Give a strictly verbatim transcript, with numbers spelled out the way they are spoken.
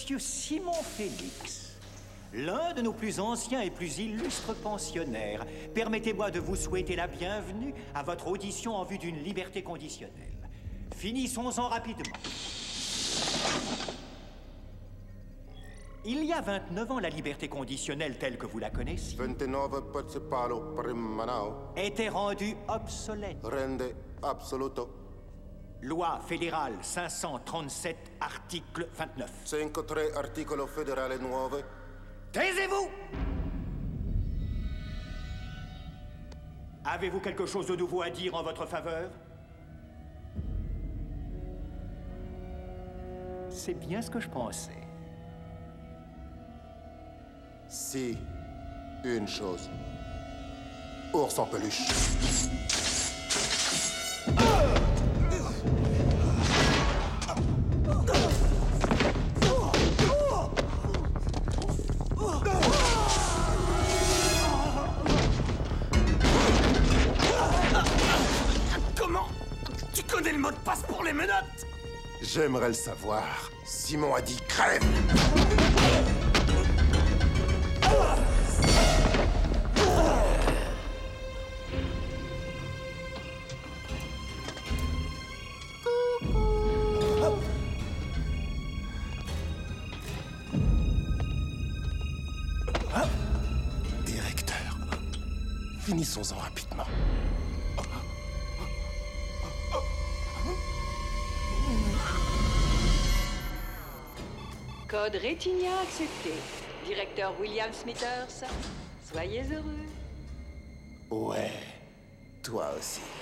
Monsieur Simon Félix, l'un de nos plus anciens et plus illustres pensionnaires, permettez-moi de vous souhaiter la bienvenue à votre audition en vue d'une liberté conditionnelle. Finissons-en rapidement. Il y a vingt-neuf ans, la liberté conditionnelle telle que vous la connaissez ventinove principalo primanao était rendue obsolète. rende absoluto Loi fédérale cinq cent trente-sept, article vingt-neuf. cinquantatré articolo federale nuove. Taisez-vous! Avez-vous quelque chose de nouveau à dire en votre faveur? C'est bien ce que je pensais. Si, une chose. Ours en peluche. Comment? Tu connais le mot de passe pour les menottes? J'aimerais le savoir. Simon a dit crève. Directeur, finissons-en rapidement. Code rétinien accepté. Directeur William Smithers, soyez heureux. Ouais, toi aussi.